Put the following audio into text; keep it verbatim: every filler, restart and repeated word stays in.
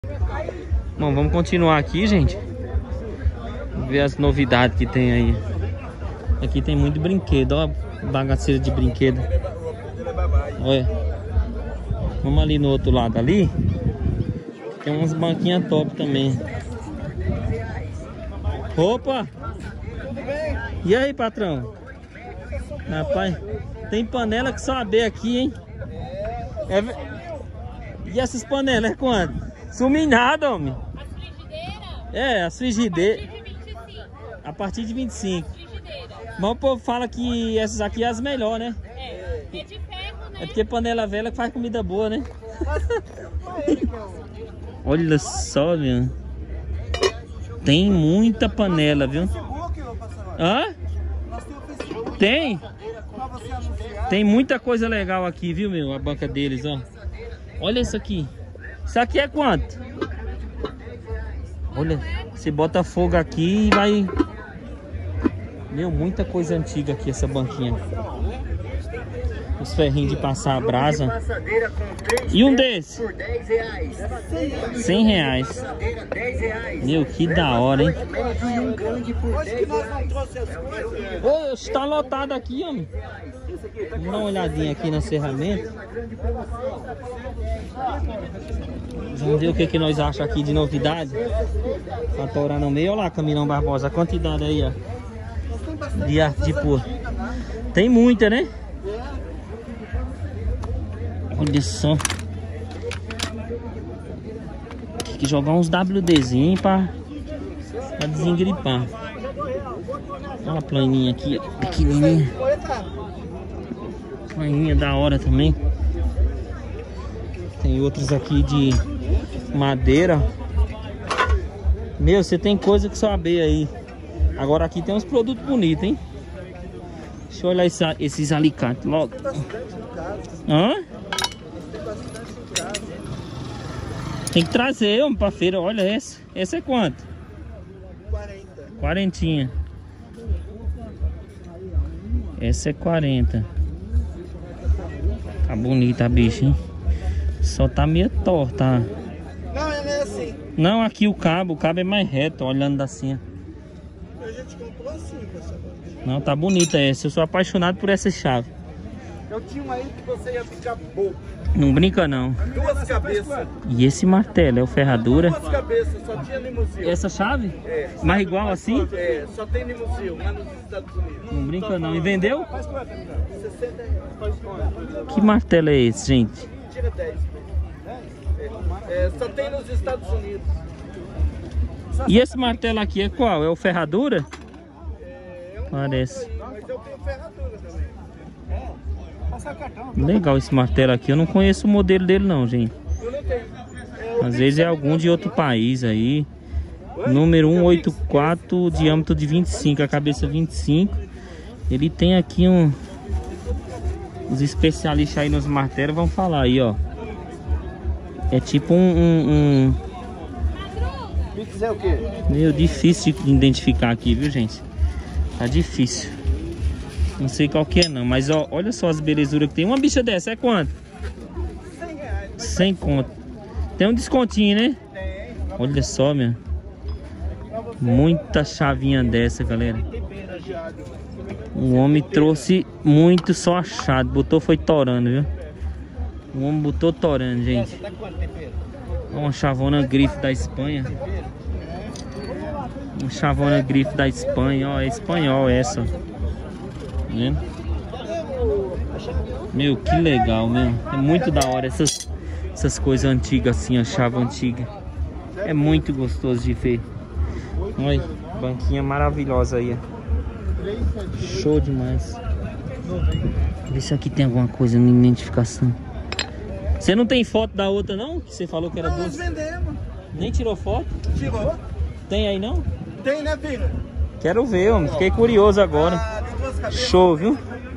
Bom, vamos continuar aqui, gente. Ver as novidades que tem aí. Aqui tem muito brinquedo, ó, bagaceira de brinquedo. Olha. Vamos ali no outro lado ali. Tem umas banquinhas top também. Opa! E aí, patrão? Rapaz, tem panela que só a B aqui, hein? É... E essas panelas é quanto? Sumi nada, homem. As frigideiras? É, as frigideiras. A partir de vinte e cinco. A partir de vinte e cinco. Mas o povo fala que essas aqui é as melhores, né? É, é de ferro, né? É porque panela velha que faz comida boa, né? Olha só, meu. Tem muita panela, viu? Hã? Tem? Tem muita coisa legal aqui, viu, meu? A banca deles, ó. Olha isso aqui. Isso aqui é quanto? Olha, você bota fogo aqui e vai... Meu, muita coisa antiga aqui, essa banquinha. Os ferrinhos de passar a brasa. E um desse? Por dez reais. cem reais. Meu, que da hora, hein? Ô, está lotado aqui, homem. Vamos dar uma olhadinha aqui na serramenta. Vamos ver o que, que nós achamos aqui de novidade. Pra torar no meio. Olha lá, Camilão Barbosa. A quantidade aí, ó. De arte de pôr. Tem muita, né? Olha só. Tem que jogar uns WDzinhos pra, pra desengripar. Olha a planinha aqui, ó, pequenininha. Planinha da hora também. Tem outros aqui de madeira. Meu, você tem coisa que só abrir aí. Agora aqui tem uns produtos bonitos, hein? Deixa eu olhar esse, esses alicates logo. Hã? Tem que trazer, homem, pra feira. Olha essa. Essa é quanto? quarenta. Quarentinha. Essa é quarenta. Tá bonita a bicha, hein? Só tá meio torta. Não, ela é assim. Não, aqui o cabo. O cabo é mais reto, olhando assim. A gente comprou assim, pessoal. Não, tá bonita essa. Eu sou apaixonado por essa chave. Eu tinha uma aí que você ia ficar bobo. Não brinca, não. Duas cabeças. E esse martelo é o ferradura? Duas cabeças, só tinha limuseu. Essa chave? É. Mas igual assim? É, só tem limuseu lá nos Estados Unidos. Não brinca, não. E vendeu? sessenta reais. Que martelo é esse, gente? Tira dez. É, é, só tem nos Estados Unidos. E esse martelo aqui é qual? É o ferradura? É, é um Parece. aí, mas eu tenho ferradura também. É, passar cartão. Legal esse martelo aqui. Eu não conheço o modelo dele não, gente. Eu não tenho. É, Às vezes é algum de outro país aí. Número cento e oitenta e quatro, diâmetro de vinte e cinco, a cabeça vinte e cinco. Ele tem aqui um... Os especialistas aí nos martelos vão falar aí, ó. É tipo um... um, um... Pix é o quê? Meio difícil de identificar aqui, viu, gente? Tá difícil. Não sei qual que é não, mas ó, olha só as belezuras que tem. Uma bicha dessa é quanto? cem reais. cem conto. Tem um descontinho, né? Tem. Olha só, meu. Muita chavinha dessa, galera. O homem trouxe muito só achado. Botou foi torando, viu? O homem botou torando, gente. Tá quanto tempero? Uma chavona grife da Espanha. Uma chavona grife da Espanha. Ó, é espanhol essa. Tá vendo? Meu, que legal, meu. É muito da hora essas, essas coisas antigas assim, a chave antiga. É muito gostoso de ver. Olha, banquinha maravilhosa aí, ó. Show demais. Vê se aqui tem alguma coisa na identificação. Você não tem foto da outra não? Que você falou que era Não, nós duas. vendemos. Nem tirou foto? Tirou? Tem aí não? Tem, né, filho? Quero ver, homem. Fiquei curioso agora. Ah, tem duas cabeças. Show, viu?